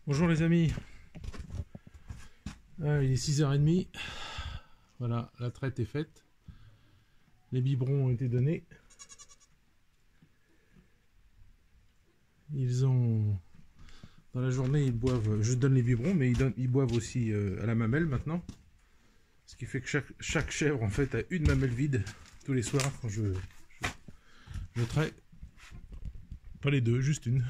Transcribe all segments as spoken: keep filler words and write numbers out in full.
Bonjour les amis, ah, il est six heures trente, voilà, la traite est faite, les biberons ont été donnés, ils ont, dans la journée ils boivent, je donne les biberons mais ils, donnent, ils boivent aussi euh, à la mamelle maintenant, ce qui fait que chaque, chaque chèvre en fait a une mamelle vide tous les soirs quand je, je, je traite, pas les deux, juste une.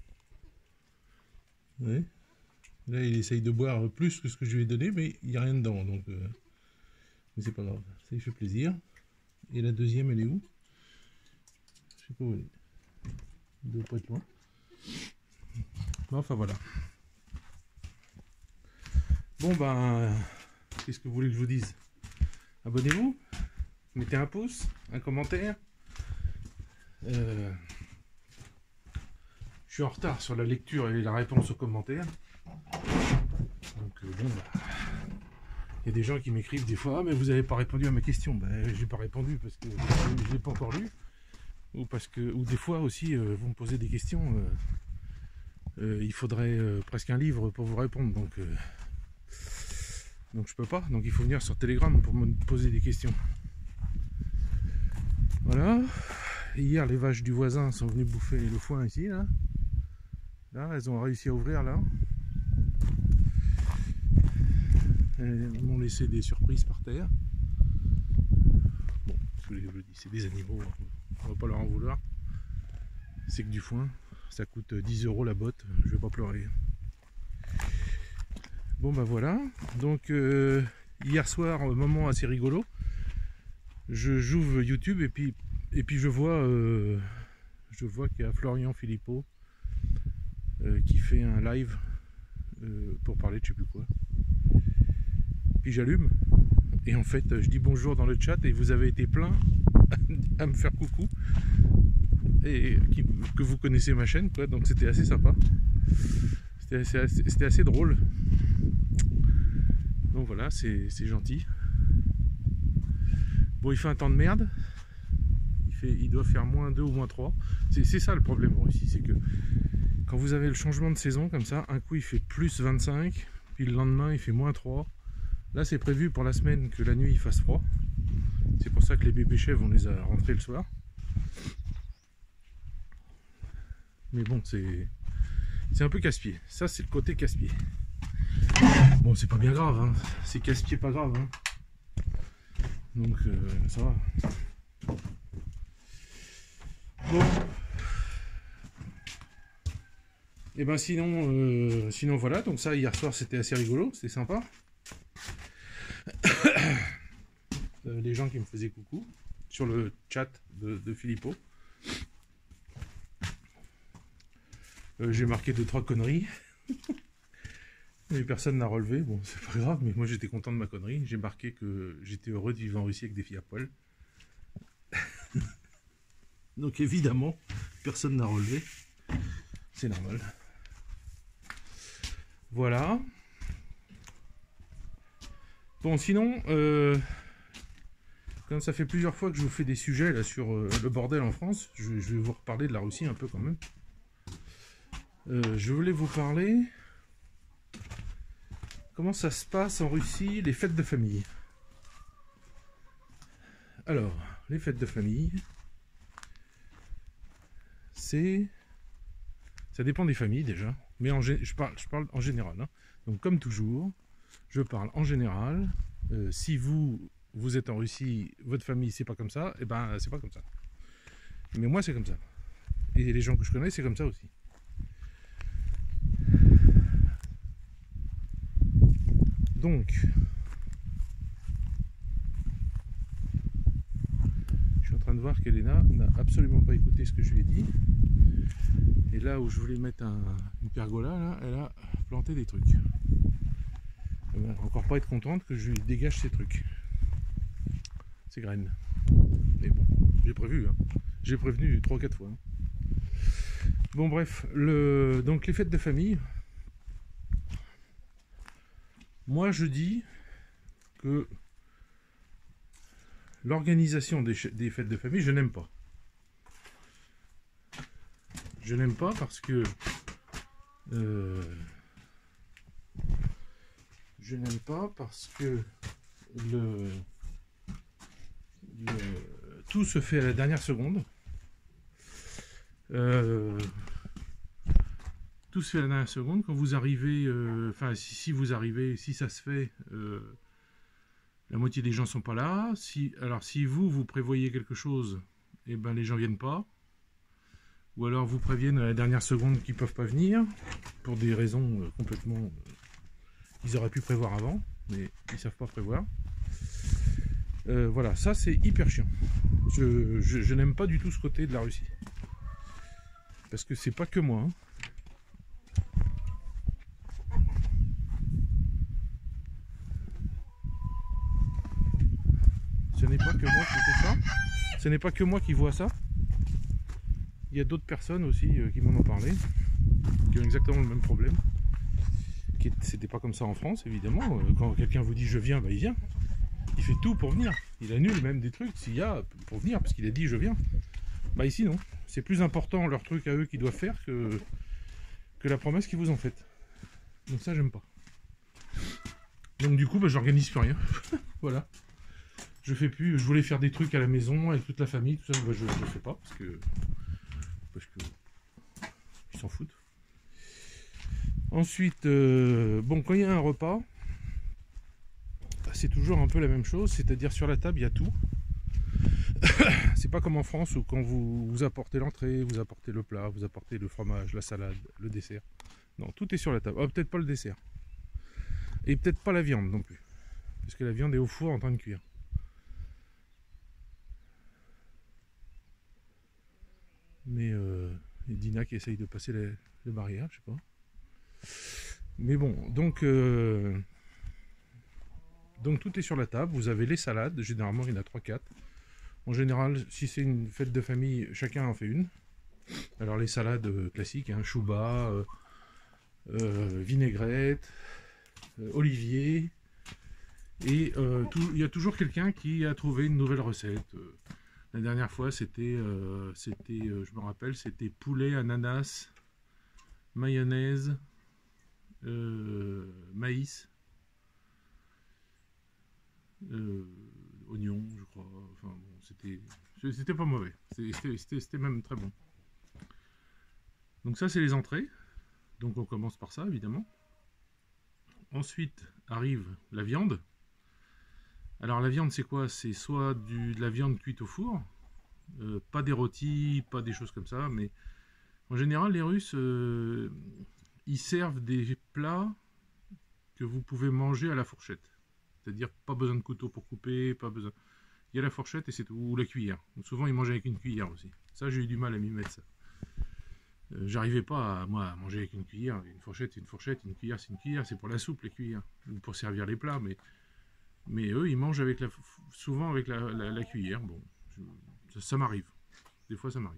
Ouais. Là, il essaye de boire plus que ce que je lui ai donné, mais il n'y a rien dedans, donc... Euh... Mais c'est pas grave, ça lui fait plaisir. Et la deuxième, elle est où? Je sais pas où elle est. Elle doit pas être loin. Bon, enfin, voilà. Bon, ben... Qu'est-ce que vous voulez que je vous dise? Abonnez-vous. Mettez un pouce, un commentaire. Euh... Je suis en retard sur la lecture et la réponse aux commentaires. Donc, euh, bon, bah... Il y a des gens qui m'écrivent des fois « Ah, mais vous n'avez pas répondu à ma question. » Ben, j'ai pas répondu parce que je l'ai pas encore lu. Ou parce que, ou des fois aussi, euh, vous me posez des questions. Euh, euh, il faudrait euh, presque un livre pour vous répondre. Donc, euh, donc je peux pas. Donc il faut venir sur Telegram pour me poser des questions. Voilà. Hier, les vaches du voisin sont venues bouffer le foin ici. Là, là elles ont réussi à ouvrir là. Elles m'ont laissé des surprises par terre. Bon, je vous le dis, c'est des animaux, on va pas leur en vouloir. C'est que du foin, ça coûte dix euros la botte, je vais pas pleurer. Bon bah voilà, donc euh, hier soir, moment assez rigolo, je j'ouvre YouTube et puis et puis je vois euh, je vois qu'il y a Florian Philippot euh, qui fait un live euh, pour parler de je sais plus quoi. Puis j'allume et en fait je dis bonjour dans le chat et vous avez été plein à me faire coucou et qui, que vous connaissez ma chaîne quoi, donc c'était assez sympa, c'était assez, assez, c'était assez drôle, donc voilà, c'est gentil. Bon, il fait un temps de merde, il, fait, il doit faire moins deux ou moins trois, c'est ça le problème ici, c'est que quand vous avez le changement de saison comme ça, un coup il fait plus vingt-cinq, puis le lendemain il fait moins trois. Là, c'est prévu pour la semaine que la nuit il fasse froid. C'est pour ça que les bébés chèvres, on les a rentrés le soir. Mais bon, c'est c'est un peu casse-pied. Ça, c'est le côté casse-pied. Bon, c'est pas bien grave, hein. C'est casse-pied pas grave. Hein. Donc, euh, ça va. Bon. Et ben sinon, euh, sinon voilà. Donc ça, hier soir, c'était assez rigolo. C'était sympa. Euh, les gens qui me faisaient coucou sur le chat de, de Philippot. Euh, J'ai marqué deux trois conneries. Mais personne n'a relevé. Bon, c'est pas grave, mais moi j'étais content de ma connerie. J'ai marqué que j'étais heureux de vivre en Russie avec des filles à poil. Donc évidemment, personne n'a relevé. C'est normal. Voilà. Bon, sinon, euh, comme ça fait plusieurs fois que je vous fais des sujets là sur euh, le bordel en France, je, je vais vous reparler de la Russie un peu quand même. Euh, je voulais vous parler comment ça se passe en Russie, les fêtes de famille. Alors, les fêtes de famille, c'est... Ça dépend des familles déjà, mais en, je, parle, je parle en général. Hein. Donc comme toujours, je parle en général. Euh, si vous, vous êtes en Russie, votre famille c'est pas comme ça, et ben c'est pas comme ça. Mais moi c'est comme ça. Et les gens que je connais c'est comme ça aussi. Donc, je suis en train de voir qu'Elena n'a absolument pas écouté ce que je lui ai dit. Et là où je voulais mettre un, une pergola, là, elle a planté des trucs. Elle va encore pas être contente que je lui dégage ces trucs. Ces graines. Mais bon, j'ai prévu. Hein. J'ai prévenu trois quatre fois. Hein. Bon bref, le, donc les fêtes de famille. Moi je dis que l'organisation des, des fêtes de famille, je n'aime pas. Je n'aime pas parce que euh, je n'aime pas parce que le, le, tout se fait à la dernière seconde. Euh, tout se fait à la dernière seconde. Quand vous arrivez, euh, enfin si, si vous arrivez, si ça se fait, euh, la moitié des gens sont pas là. Si, alors si vous, vous prévoyez quelque chose, et eh ben les gens viennent pas. Ou alors vous préviennent à la dernière seconde qu'ils peuvent pas venir, pour des raisons euh, complètement... Euh, ils auraient pu prévoir avant, mais ils savent pas prévoir. Euh, voilà, ça c'est hyper chiant. Je, je, je n'aime pas du tout ce côté de la Russie. Parce que c'est pas que moi. Hein. Ce n'est pas que moi qui fais ça. Ce n'est pas que moi qui vois ça. Il y a d'autres personnes aussi euh, qui m'en ont parlé, qui ont exactement le même problème. C'était pas comme ça en France, évidemment. Quand quelqu'un vous dit je viens, bah il vient. Il fait tout pour venir. Il annule même des trucs s'il y a pour venir, parce qu'il a dit je viens. Bah ici non. C'est plus important leur truc à eux qu'ils doivent faire que, que la promesse qu'ils vous ont faite. Donc ça j'aime pas. Donc du coup bah, j'organise plus rien. Voilà. Je fais plus. Je voulais faire des trucs à la maison avec toute la famille, tout ça, bah, je ne fais pas parce que parce que ils s'en foutent. Ensuite, euh, bon, quand il y a un repas, c'est toujours un peu la même chose, c'est-à-dire sur la table, il y a tout. C'est pas comme en France où quand vous, vous apportez l'entrée, vous apportez le plat, vous apportez le fromage, la salade, le dessert. Non, tout est sur la table. Oh, peut-être pas le dessert. Et peut-être pas la viande non plus. Parce que la viande est au four en train de cuire. Mais euh, et Dina qui essaye de passer les, les barrières, je sais pas. Mais bon, donc, euh, donc tout est sur la table. Vous avez les salades, généralement il y en a trois quatre. En général, si c'est une fête de famille, chacun en fait une. Alors les salades euh, classiques, hein, chouba, euh, euh, vinaigrette, euh, olivier. Et euh, tout, il y a toujours quelqu'un qui a trouvé une nouvelle recette. Euh, la dernière fois, c'était, euh, c'était, euh, je me rappelle, c'était poulet, ananas, mayonnaise, Euh, maïs, euh, oignon, je crois. Enfin bon, c'était, c'était pas mauvais. C'était même très bon. Donc ça, c'est les entrées. Donc on commence par ça, évidemment. Ensuite arrive la viande. Alors la viande, c'est quoi? C'est soit du, de la viande cuite au four, euh, pas des rôtis, pas des choses comme ça, mais en général, les Russes, euh, ils servent des plats que vous pouvez manger à la fourchette. C'est-à-dire pas besoin de couteau pour couper, pas besoin. Il y a la fourchette et c'est tout, ou la cuillère. Donc souvent ils mangent avec une cuillère aussi. Ça j'ai eu du mal à m'y mettre ça. Euh, J'arrivais pas à, moi à manger avec une cuillère. Une fourchette c'est une fourchette, une cuillère c'est une cuillère, c'est pour la soupe les cuillères, ou pour servir les plats. Mais, mais eux ils mangent avec la, souvent avec la, la, la cuillère. Bon, je, ça, ça m'arrive. Des fois ça m'arrive.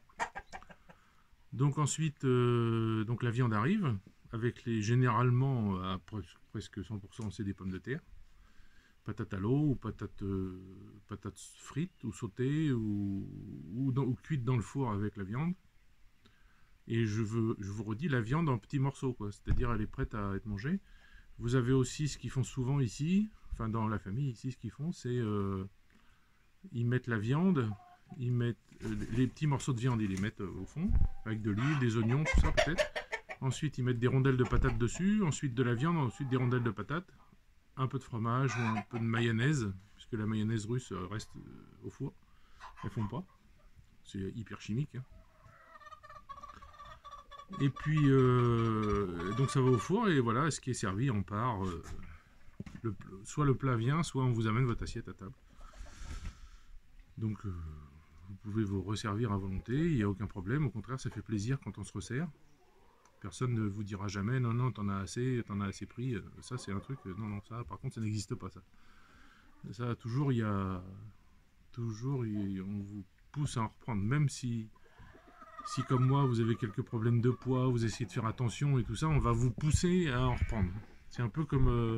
Donc ensuite, euh, donc la viande arrive, avec les généralement, à presque cent pour cent c'est des pommes de terre, patates à l'eau, ou patates, euh, patates frites, ou sautées, ou, ou, dans, ou cuites dans le four avec la viande. Et je, veux, je vous redis, la viande en petits morceaux, quoi. C'est-à-dire elle est prête à être mangée. Vous avez aussi ce qu'ils font souvent ici, enfin dans la famille ici, ce qu'ils font, c'est euh, ils mettent la viande, ils mettent euh, les petits morceaux de viande, ils les mettent euh, au fond, avec de l'huile, des oignons, tout ça peut-être. Ensuite, ils mettent des rondelles de patates dessus, ensuite de la viande, ensuite des rondelles de patates, un peu de fromage ou un peu de mayonnaise, puisque la mayonnaise russe reste euh, au four. Elles font pas. C'est hyper chimique. Hein. Et puis, euh, donc ça va au four, et voilà, ce qui est servi, on part. Euh, le, soit le plat vient, soit on vous amène votre assiette à table. Donc, euh, vous pouvez vous resservir à volonté, il n'y a aucun problème. Au contraire, ça fait plaisir quand on se resserre. Personne ne vous dira jamais, non, non, t'en as assez, t'en as assez pris. Ça, c'est un truc, non, non, ça, par contre, ça n'existe pas, ça. Ça, toujours, il y a... Toujours, il, on vous pousse à en reprendre, même si... Si comme moi vous avez quelques problèmes de poids, vous essayez de faire attention et tout ça, on va vous pousser à en reprendre. C'est un peu comme euh,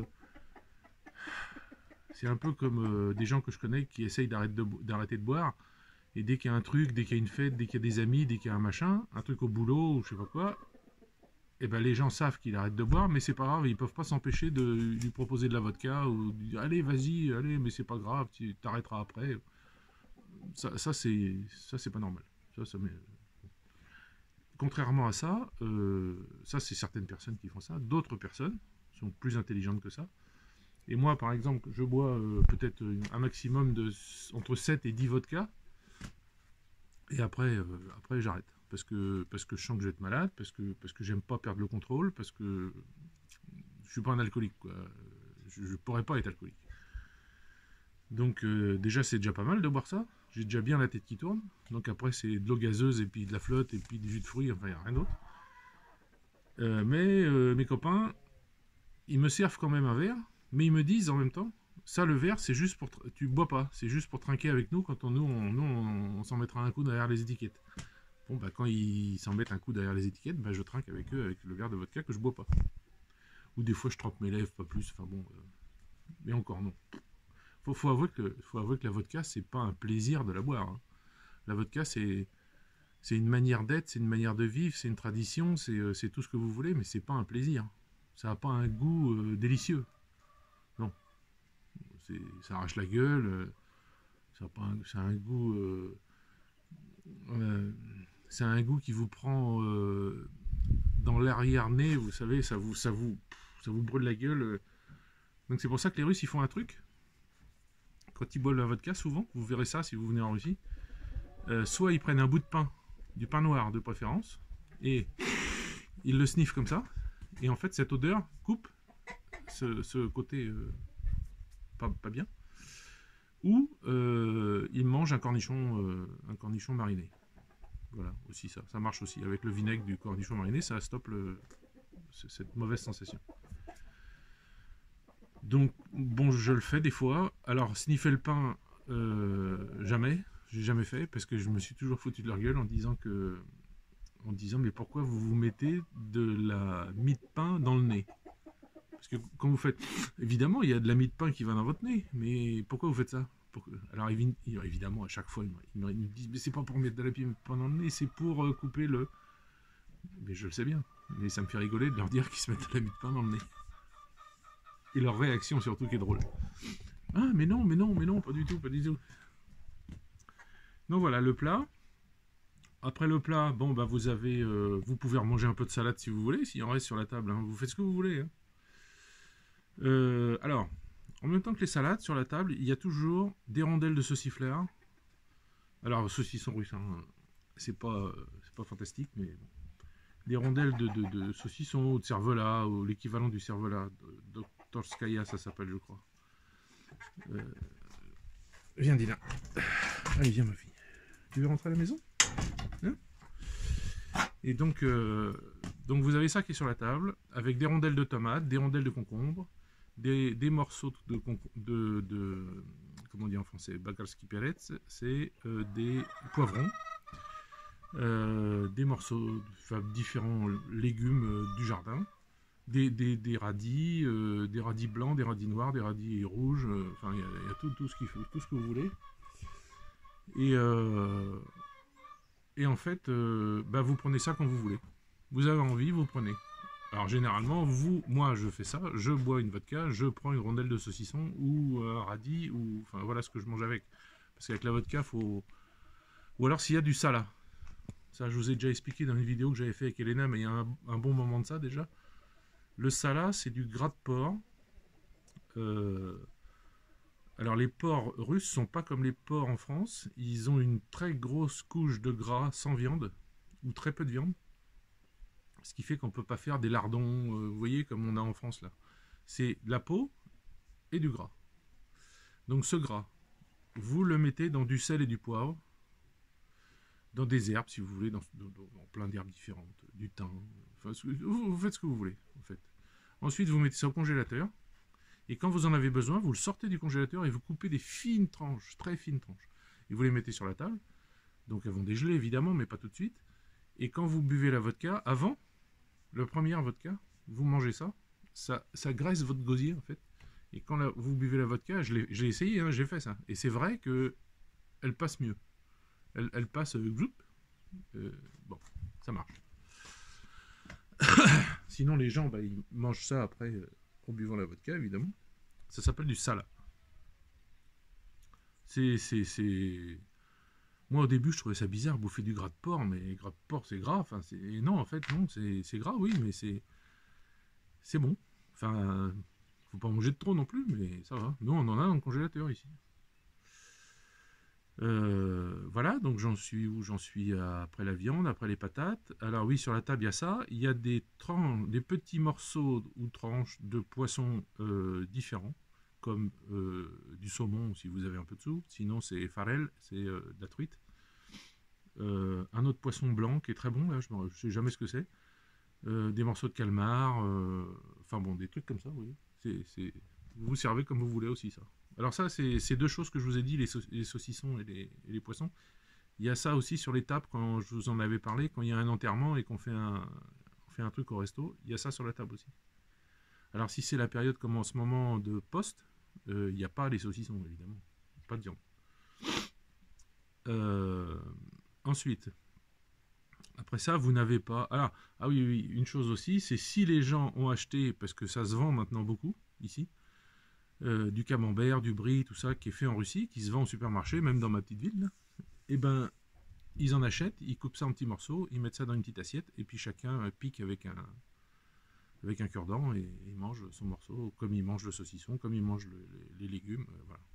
c'est un peu comme euh, des gens que je connais qui essayent d'arrêter de, d'arrêter de boire, et dès qu'il y a un truc, dès qu'il y a une fête, dès qu'il y a des amis, dès qu'il y a un machin, un truc au boulot ou je sais pas quoi, et ben les gens savent qu'il arrête de boire, mais c'est pas grave, ils peuvent pas s'empêcher de lui proposer de la vodka ou de dire allez vas-y, allez, mais c'est pas grave, tu t'arrêteras après. Ça, ça c'est ça c'est pas normal. Ça, ça Contrairement à ça, euh, ça c'est certaines personnes qui font ça, d'autres personnes sont plus intelligentes que ça. Et moi par exemple, je bois euh, peut-être un maximum de entre sept et dix vodkas, et après, euh, après j'arrête. Parce que, parce que je sens que je vais être malade, parce que, parce que j'aime pas perdre le contrôle, parce que je suis pas un alcoolique, quoi. Je, je pourrais pas être alcoolique. Donc euh, déjà c'est déjà pas mal de boire ça. J'ai déjà bien la tête qui tourne. Donc après c'est de l'eau gazeuse et puis de la flotte et puis du jus de fruits, enfin il n'y a rien d'autre. Euh, mais euh, mes copains, ils me servent quand même un verre, mais ils me disent en même temps, ça le verre c'est juste pour... Tu bois pas, c'est juste pour trinquer avec nous quand on, nous on, nous, on, on s'en mettra un coup derrière les étiquettes. Bon bah quand ils s'en mettent un coup derrière les étiquettes, bah je trinque avec eux avec le verre de vodka que je bois pas. Ou des fois je trempe mes lèvres, pas plus, enfin bon... Euh, mais encore non. Faut, faut, avouer que, faut avouer que la vodka, c'est pas un plaisir de la boire. Hein. La vodka, c'est c'est une manière d'être, c'est une manière de vivre, c'est une tradition, c'est euh, tout ce que vous voulez, mais c'est pas un plaisir. Ça n'a pas un goût euh, délicieux. Non. Ça arrache la gueule, euh, ça a, pas un, ça a un goût... Euh, euh, c'est un goût qui vous prend euh, dans l'arrière-nez, vous savez, ça vous, ça, vous, ça vous brûle la gueule. Euh. Donc c'est pour ça que les Russes, ils font un truc. Quand ils boivent la vodka, souvent, vous verrez ça si vous venez en Russie, euh, soit ils prennent un bout de pain, du pain noir de préférence, et ils le sniffent comme ça, et en fait cette odeur coupe ce, ce côté euh, pas, pas bien, ou euh, ils mangent un cornichon, euh, un cornichon mariné. Voilà, aussi ça, ça marche aussi. Avec le vinaigre du cornichon mariné, ça stoppe le, cette mauvaise sensation. Donc, bon, je le fais des fois. Alors, sniffer le pain, euh, jamais. J'ai jamais fait, parce que je me suis toujours foutu de leur gueule en disant que... En disant, mais pourquoi vous vous mettez de la mie de pain dans le nez? Parce que quand vous faites... Évidemment, il y a de la mie de pain qui va dans votre nez, mais pourquoi vous faites ça? Pour... Alors, évidemment, à chaque fois, ils me disent, mais c'est pas pour mettre de la mie de pain dans le nez, c'est pour couper le... Mais je le sais bien. Mais ça me fait rigoler de leur dire qu'ils se mettent de la mie de pain dans le nez. Et leur réaction surtout qui est drôle. Ah mais non, mais non, mais non, pas du tout, pas du tout. Donc voilà, le plat. Après le plat, bon bah vous avez, euh, vous pouvez remanger un peu de salade si vous voulez, s'il en reste sur la table, hein. Vous faites ce que vous voulez. Hein. Euh, alors, en même temps que les salades sur la table, il y a toujours des rondelles de sauciflard. Alors saucisson russe, hein, c'est pas, c'est pas fantastique, mais bon. Des rondelles de, de, de saucisson ou de cervelas, ou l'équivalent du cervelas, Doktorskaya ça s'appelle je crois. Euh... Viens Dina. Allez viens ma fille. Tu veux rentrer à la maison, hein? Et donc, euh, donc vous avez ça qui est sur la table, avec des rondelles de tomates, des rondelles de concombre, des, des morceaux de, de, de... Comment on dit en français? Bakalski perec, c'est euh, des poivrons. Euh, des morceaux, enfin, différents légumes euh, du jardin, des, des, des radis, euh, des radis blancs, des radis noirs, des radis rouges, euh, enfin il y, y a tout, tout ce qu'il faut, tout ce que vous voulez. Et, euh, et en fait, euh, bah, vous prenez ça quand vous voulez. Vous avez envie, vous prenez. Alors généralement, vous, moi je fais ça, je bois une vodka, je prends une rondelle de saucisson ou un radis, ou enfin voilà ce que je mange avec. Parce qu'avec la vodka, faut... Ou alors s'il y a du sala. Ça, je vous ai déjà expliqué dans une vidéo que j'avais fait avec Elena, mais il y a un, un bon moment de ça déjà. Le sala, c'est du gras de porc. Euh, alors, les porcs russes sont pas comme les porcs en France. Ils ont une très grosse couche de gras sans viande, ou très peu de viande. Ce qui fait qu'on ne peut pas faire des lardons, euh, vous voyez, comme on a en France là. C'est de la peau et du gras. Donc ce gras, vous le mettez dans du sel et du poivre. Dans des herbes, si vous voulez, dans, dans, dans plein d'herbes différentes, du thym, enfin, vous, vous faites ce que vous voulez, en fait. Ensuite, vous mettez ça au congélateur, et quand vous en avez besoin, vous le sortez du congélateur et vous coupez des fines tranches, très fines tranches, et vous les mettez sur la table. Donc elles vont dégeler, évidemment, mais pas tout de suite. Et quand vous buvez la vodka, avant, le premier vodka, vous mangez ça, ça, ça graisse votre gosier, en fait. Et quand la, vous buvez la vodka, je l'ai essayé, hein, j'ai fait ça, et c'est vrai que elle passe mieux. Elle, elle passe... Euh, euh, bon, ça marche. Sinon, les gens, bah, ils mangent ça après, euh, en buvant la vodka, évidemment. Ça s'appelle du sala. C'est, c'est, c'est... Moi, au début, je trouvais ça bizarre, bouffer du gras de porc, mais gras de porc, c'est gras. Enfin, c'est... Et non, en fait, non, c'est, c'est gras, oui, mais c'est, c'est bon. Enfin, faut pas manger de trop non plus, mais ça va. Nous, on en a dans le congélateur ici. Euh, voilà, donc j'en suis où? J'en suis après la viande, après les patates. Alors oui, sur la table, il y a ça. Il y a des, tranches, des petits morceaux ou tranches de poissons euh, différents, comme euh, du saumon si vous avez un peu de sous. Sinon, c'est farelle, c'est euh, de la truite. Euh, un autre poisson blanc qui est très bon, là, je ne sais jamais ce que c'est. Euh, des morceaux de calmar, euh, enfin bon, des trucs comme ça, oui. C'est, c'est... Vous vous servez comme vous voulez aussi, ça. Alors ça, c'est, c'est deux choses que je vous ai dit, les, sau- les saucissons et les, et les poissons. Il y a ça aussi sur les tables, quand je vous en avais parlé, quand il y a un enterrement et qu'on fait un, on fait un truc au resto, il y a ça sur la table aussi. Alors si c'est la période comme en ce moment de poste, euh, il n'y a pas les saucissons, évidemment. Pas de viande. Euh, ensuite, après ça, vous n'avez pas... Alors, ah oui, oui, une chose aussi, c'est si les gens ont acheté, parce que ça se vend maintenant beaucoup, ici, euh, du camembert, du brie, tout ça, qui est fait en Russie, qui se vend au supermarché, même dans ma petite ville, là, et ben, ils en achètent, ils coupent ça en petits morceaux, ils mettent ça dans une petite assiette, et puis chacun euh, pique avec un, avec un cure-dent, et, et mange son morceau, comme il mange le saucisson, comme il mange le, les, les légumes, euh, voilà.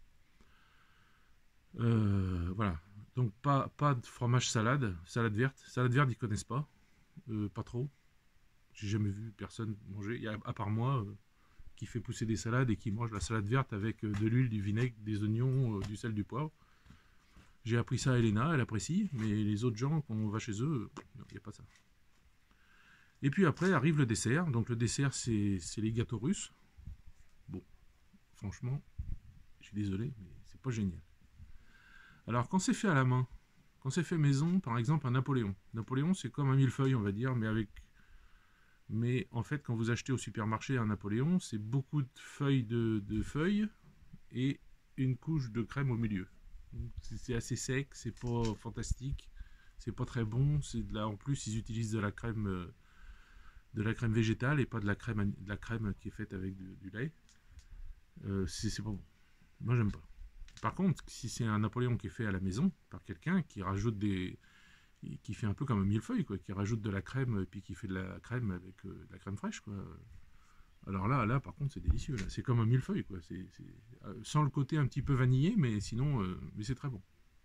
Euh, voilà. Donc pas, pas de fromage salade, salade verte. Salade verte, ils connaissent pas, euh, pas trop. J'ai jamais vu personne manger, il y a, à part moi, euh, qui fait pousser des salades et qui mange la salade verte avec euh, de l'huile, du vinaigre, des oignons, euh, du sel, du poivre. J'ai appris ça à Elena, elle apprécie, mais les autres gens, quand on va chez eux, il n'y a pas ça. Et puis après arrive le dessert. Donc le dessert, c'est les gâteaux russes. Bon, franchement, je suis désolé, mais c'est pas génial. Alors quand c'est fait à la main, quand c'est fait maison, par exemple un Napoléon. Napoléon, c'est comme un millefeuille, on va dire, mais avec... Mais en fait, quand vous achetez au supermarché un Napoléon, c'est beaucoup de feuilles de, de feuilles et une couche de crème au milieu. C'est assez sec, c'est pas fantastique, c'est pas très bon. C'est de là, en plus, ils utilisent de la crème, euh, de la crème végétale et pas de la crème, de la crème qui est faite avec du, du lait. Euh, c'est pas bon. Moi, j'aime pas. Par contre, si c'est un Napoléon qui est fait à la maison par quelqu'un qui rajoute des, qui fait un peu comme un millefeuille, quoi, qui rajoute de la crème, puis qui fait de la crème avec euh, de la crème fraîche, quoi. Alors là, là, par contre, c'est délicieux. C'est comme un millefeuille, quoi. C'est, euh, sans le côté un petit peu vanillé, mais sinon, euh, mais c'est très bon.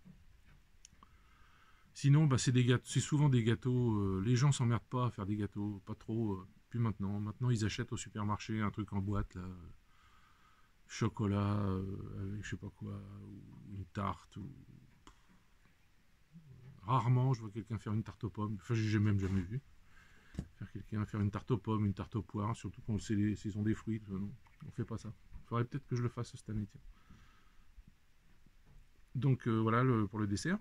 Sinon, bah, c'est souvent des gâteaux. Euh, les gens s'emmerdent pas à faire des gâteaux, pas trop. Euh, puis maintenant, maintenant, ils achètent au supermarché un truc en boîte, là, euh, chocolat euh, avec je sais pas quoi, ou une tarte. Ou... Rarement, je vois quelqu'un faire une tarte aux pommes. Enfin, j'ai même jamais vu faire quelqu'un faire une tarte aux pommes, une tarte aux poires, surtout quand c'est les saisons des fruits. Non, on fait pas ça. Il faudrait peut-être que je le fasse cette année. Tiens. Donc euh, voilà le, pour le dessert.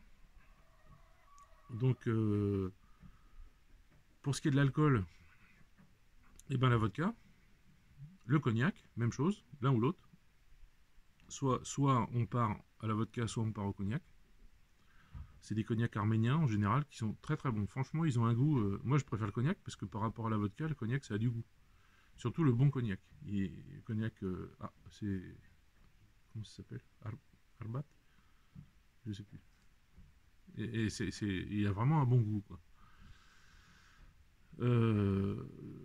Donc euh, pour ce qui est de l'alcool, et ben la vodka, le cognac, même chose, l'un ou l'autre. Soit, soit on part à la vodka, soit on part au cognac. C'est des cognacs arméniens en général qui sont très très bons. Franchement, ils ont un goût. Euh, moi, je préfère le cognac parce que par rapport à la vodka, le cognac ça a du goût. Surtout le bon cognac. Et le cognac, euh, ah, c'est comment ça s'appelle? Ar Arbat? Je sais plus. Et, et c'est, il y a vraiment un bon goût, quoi. Euh...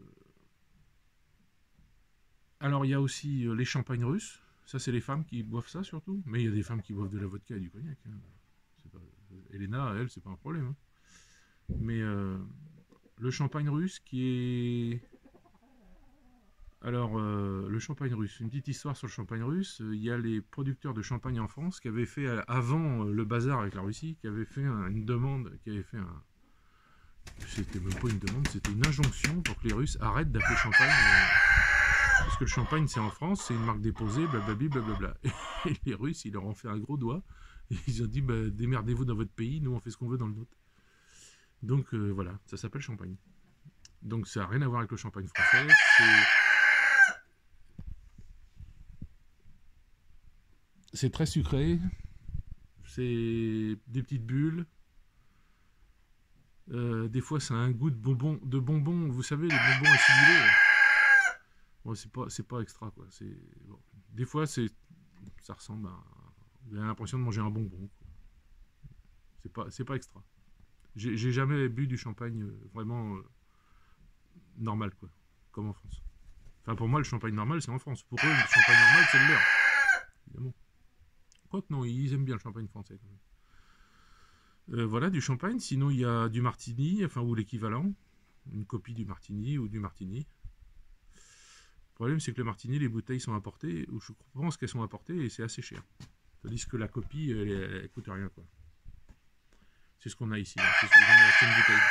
Alors, il y a aussi les champagnes russes. Ça, c'est les femmes qui boivent ça surtout. Mais il y a des femmes qui boivent de la vodka et du cognac. Hein. Pas... Elena, elle, c'est pas un problème. Hein. Mais euh, le champagne russe qui est... Alors, euh, le champagne russe, une petite histoire sur le champagne russe. Il y a les producteurs de champagne en France qui avaient fait, avant le bazar avec la Russie, qui avaient fait un, une demande, qui avaient fait un... C'était même pas une demande, c'était une injonction pour que les Russes arrêtent d'appeler champagne. Euh, parce que le champagne, c'est en France, c'est une marque déposée, blablabla, blablabla. Et les Russes, ils leur ont fait un gros doigt. Et ils ont dit, bah, démerdez-vous dans votre pays, nous on fait ce qu'on veut dans le nôtre. Donc euh, voilà, ça s'appelle champagne. Donc ça n'a rien à voir avec le champagne français, c'est... C'est très sucré, c'est des petites bulles, Euh, des fois, ça a un goût de bonbons, de bonbons. Vous savez, les bonbons assimilés. Bon, c'est pas, c'est pas extra, quoi. C'est bon. Des fois, c'est, ça ressemble à. Vous avez l'impression de manger un bonbon. C'est pas, c'est pas extra. J'ai jamais bu du champagne euh, vraiment euh, normal, quoi, comme en France. Enfin, pour moi, le champagne normal, c'est en France. Pour eux, le champagne normal, c'est le leur. Évidemment. Quoique non, ils aiment bien le champagne français, quand même. Euh, voilà, du champagne. Sinon, il y a du martini, enfin, ou l'équivalent. Une copie du martini ou du martini. Le problème, c'est que le martini, les bouteilles sont importées, ou je pense qu'elles sont importées, et c'est assez cher. Tandis que la copie, elle, elle, elle coûte rien, quoi. C'est ce qu'on a ici. C'est ce que une bouteille.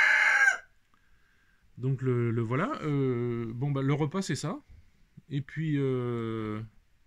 Donc le, le voilà. Euh, bon bah le repas c'est ça. Et puis euh,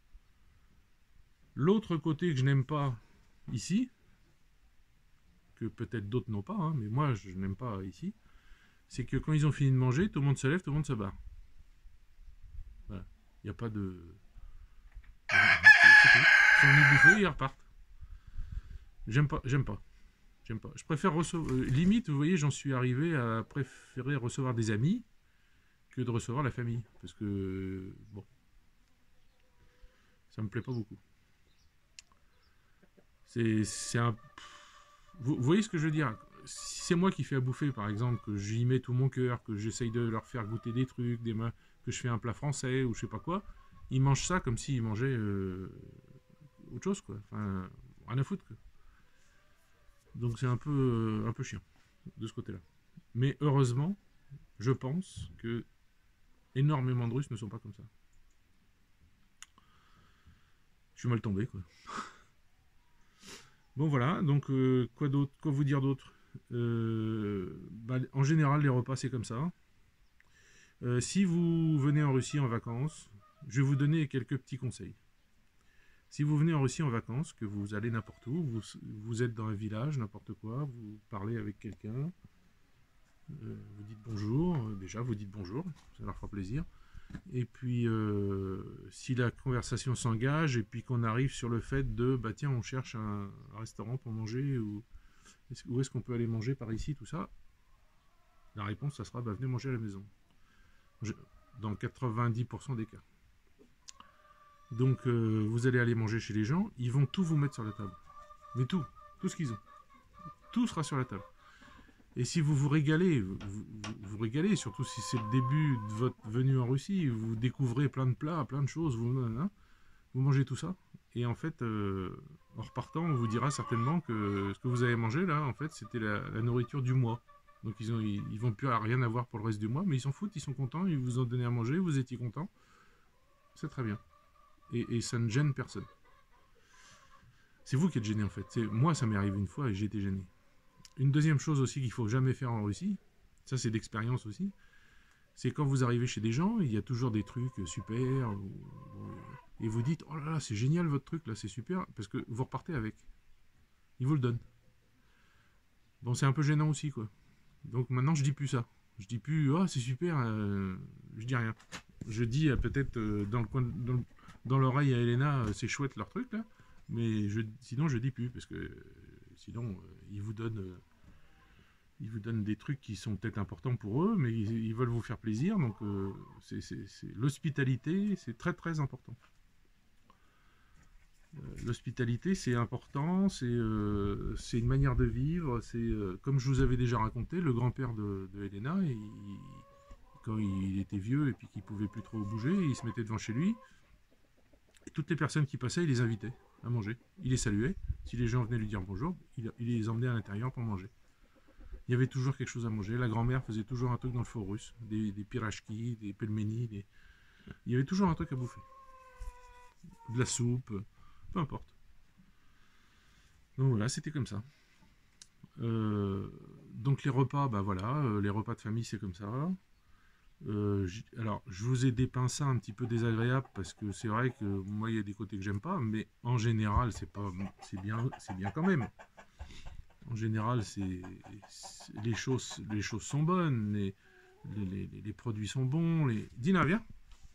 l'autre côté que je n'aime pas ici, que peut-être d'autres n'ont pas, hein, mais moi je n'aime pas ici, c'est que quand ils ont fini de manger, tout le monde se lève, tout le monde se barre. Voilà. Il n'y a pas de. C'est tout. Ils sont venus bouffer et ils repartent. J'aime pas, j'aime pas. J'aime pas. Je préfère recevoir. Euh, limite, vous voyez, j'en suis arrivé à préférer recevoir des amis que de recevoir la famille. Parce que, bon, ça me plaît pas beaucoup. C'est un. Vous, vous voyez ce que je veux dire? Si c'est moi qui fais à bouffer, par exemple, que j'y mets tout mon cœur, que j'essaye de leur faire goûter des trucs, des mains, que je fais un plat français ou je sais pas quoi, ils mangent ça comme s'ils mangeaient euh, autre chose, quoi. Enfin, rien à foutre, quoi. Donc c'est un peu, un peu chiant de ce côté-là. Mais heureusement, je pense que énormément de Russes ne sont pas comme ça. Je suis mal tombé, quoi. Bon voilà, donc euh, quoi d'autre, quoi vous dire d'autre? euh, bah, En général, les repas c'est comme ça. Euh, si vous venez en Russie en vacances, je vais vous donner quelques petits conseils. Si vous venez en Russie en vacances, que vous allez n'importe où, vous, vous êtes dans un village, n'importe quoi, vous parlez avec quelqu'un, euh, vous dites bonjour, euh, déjà vous dites bonjour, ça leur fera plaisir. Et puis euh, si la conversation s'engage et puis qu'on arrive sur le fait de, bah tiens, on cherche un, un restaurant pour manger, ou est-ce, où est-ce qu'on peut aller manger par ici, tout ça, la réponse, ça sera, bah venez manger à la maison. Je, dans quatre-vingt-dix pour cent des cas. Donc euh, vous allez aller manger chez les gens, ils vont tout vous mettre sur la table. Mais tout, tout ce qu'ils ont. Tout sera sur la table. Et si vous vous régalez, vous vous, vous régalez, surtout si c'est le début de votre venue en Russie, vous découvrez plein de plats, plein de choses, vous, hein, vous mangez tout ça. Et en fait, euh, en repartant, on vous dira certainement que ce que vous avez mangé là, en fait, c'était la, la nourriture du mois. Donc ils, ont, ils, ils vont plus à rien avoir pour le reste du mois, mais ils s'en foutent, ils sont contents, ils vous ont donné à manger, vous étiez contents. C'est très bien. Et, et ça ne gêne personne. C'est vous qui êtes gêné en fait. Moi, ça m'est arrivé une fois et j'ai été gêné. Une deuxième chose aussi qu'il ne faut jamais faire en Russie, ça c'est d'expérience aussi, c'est quand vous arrivez chez des gens, il y a toujours des trucs super, ou, et vous dites, oh là là, c'est génial votre truc, là c'est super, parce que vous repartez avec. Ils vous le donnent. Bon, c'est un peu gênant aussi, quoi. Donc maintenant, je dis plus ça. Je dis plus, oh c'est super, euh, je dis rien. Je dis euh, peut-être euh, dans le coin, dans le, dans l'oreille à Elena, c'est chouette leur truc là, mais je, sinon je dis plus parce que euh, sinon euh, ils vous donnent, euh, ils vous donnent des trucs qui sont peut-être importants pour eux, mais ils, ils veulent vous faire plaisir, donc euh, c'est l'hospitalité, c'est très très important. Euh, l'hospitalité c'est important, c'est euh, c'est une manière de vivre, c'est euh, comme je vous avais déjà raconté, le grand-père de, de Elena, il, quand il était vieux et puis qu'il pouvait plus trop bouger, il se mettait devant chez lui. Et toutes les personnes qui passaient, il les invitait à manger. Il les saluait. Si les gens venaient lui dire bonjour, il, il les emmenait à l'intérieur pour manger. Il y avait toujours quelque chose à manger. La grand-mère faisait toujours un truc dans le four russe. Des, des pirachki, des pelmeni. Des... Il y avait toujours un truc à bouffer. De la soupe, peu importe. Donc voilà, c'était comme ça. Euh, donc les repas, bah voilà, euh, les repas de famille, c'est comme ça. Euh, alors, je vous ai dépeint ça un petit peu désagréable parce que c'est vrai que moi, il y a des côtés que j'aime pas, mais en général, c'est pas, c'est bien, c'est bien quand même. En général, c'est les choses, les choses sont bonnes, les, les, les, les produits sont bons. Les... Dina, viens.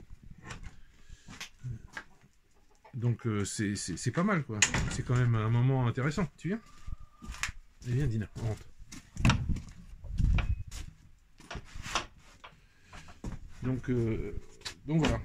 Donc, euh, c'est pas mal, quoi. C'est quand même un moment intéressant. Tu viens? Eh bien, Dina, on rentre. Donc, euh, donc voilà.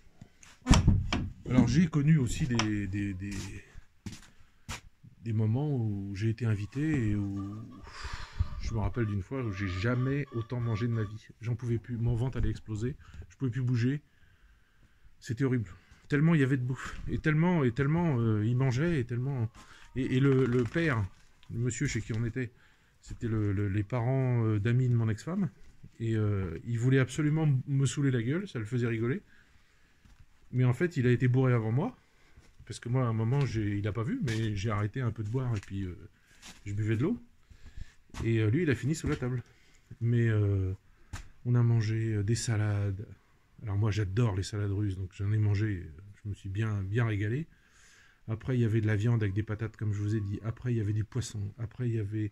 Alors j'ai connu aussi des, des, des, des moments où j'ai été invité et où je me rappelle d'une fois où j'ai jamais autant mangé de ma vie. J'en pouvais plus, mon ventre allait exploser, je pouvais plus bouger. C'était horrible. Tellement il y avait de bouffe. Et tellement, et tellement euh, il mangeait, et tellement. Et, et le, le père, le monsieur chez qui on était, c'était le, le, les parents euh, d'amis de mon ex-femme. Et euh, il voulait absolument me saouler la gueule, ça le faisait rigoler. Mais en fait, il a été bourré avant moi. Parce que moi, à un moment, il n'a pas vu, mais j'ai arrêté un peu de boire et puis euh, je buvais de l'eau. Et euh, lui, il a fini sous la table. Mais euh, on a mangé euh, des salades. Alors moi, j'adore les salades russes, donc j'en ai mangé. Je me suis bien, bien régalé. Après, il y avait de la viande avec des patates, comme je vous ai dit. Après, il y avait du poisson. Après, il y avait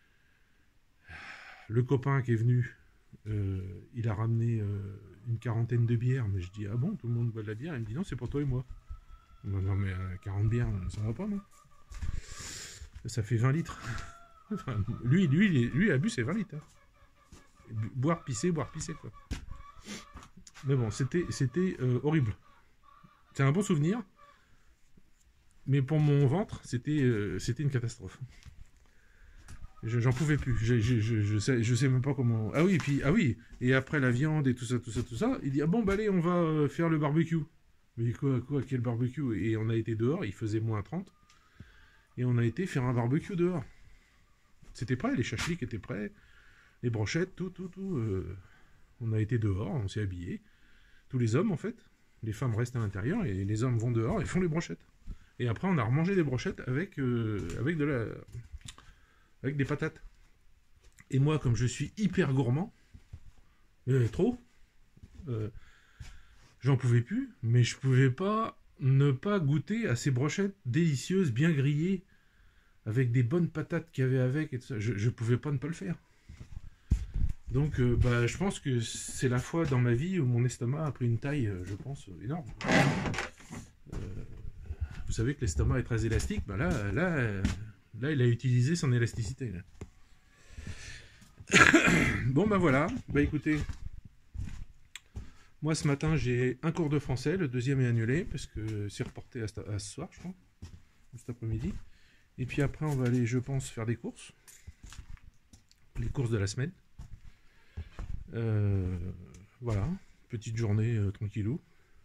le copain qui est venu. Euh, il a ramené euh, une quarantaine de bières. Mais je dis, ah bon, tout le monde boit de la bière? Il me dit, non, c'est pour toi et moi. Non, non mais euh, quarante bières, ça va pas, non? Ça fait vingt litres. Enfin, lui, lui, lui, lui, a bu, c'est vingt litres. Hein. Boire, pisser, boire, pisser, quoi. Mais bon, c'était c'était euh, horrible. C'est un bon souvenir. Mais pour mon ventre, c'était euh, c'était une catastrophe. J'en pouvais plus. Je, je, je, je, sais, je sais même pas comment... Ah oui, et puis, ah oui, et après la viande et tout ça, tout ça, tout ça, il dit, ah bon, bah allez, on va faire le barbecue. Mais quoi, quoi, quel barbecue? Et on a été dehors, il faisait moins trente. Et on a été faire un barbecue dehors. C'était prêt, les chachliks étaient prêts, les brochettes, tout, tout, tout. Euh, on a été dehors, on s'est habillés. Tous les hommes, en fait. Les femmes restent à l'intérieur et les hommes vont dehors et font les brochettes. Et après, on a remangé des brochettes avec, euh, avec, de la, avec des patates. Et moi, comme je suis hyper gourmand, euh, trop, euh, j'en pouvais plus, mais je pouvais pas ne pas goûter à ces brochettes délicieuses, bien grillées, avec des bonnes patates qu'il y avait avec, et tout ça. Je, je pouvais pas ne pas le faire. Donc, euh, bah, je pense que c'est la fois dans ma vie où mon estomac a pris une taille, euh, je pense, énorme. Euh, vous savez que l'estomac est très élastique, bah là, là, euh, là, il a utilisé son élasticité. Là. Bon, bah voilà, bah écoutez, moi ce matin j'ai un cours de français, le deuxième est annulé, parce que c'est reporté à, à ce soir, je crois, cet après-midi. Et puis après, on va aller, je pense, faire des courses, les courses de la semaine. Euh, voilà, petite journée euh, tranquillou.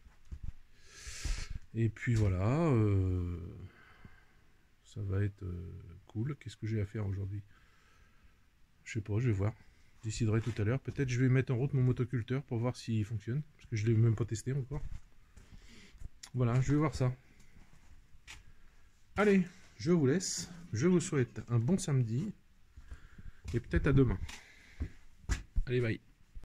Et puis voilà, euh, ça va être euh, cool. Qu'est-ce que j'ai à faire aujourd'hui? Je sais pas, je vais voir. Je déciderai tout à l'heure. Peut-être je vais mettre en route mon motoculteur pour voir s'il fonctionne. Parce que je ne l'ai même pas testé encore. Voilà, je vais voir ça. Allez, je vous laisse. Je vous souhaite un bon samedi. Et peut-être à demain. Allez, bye.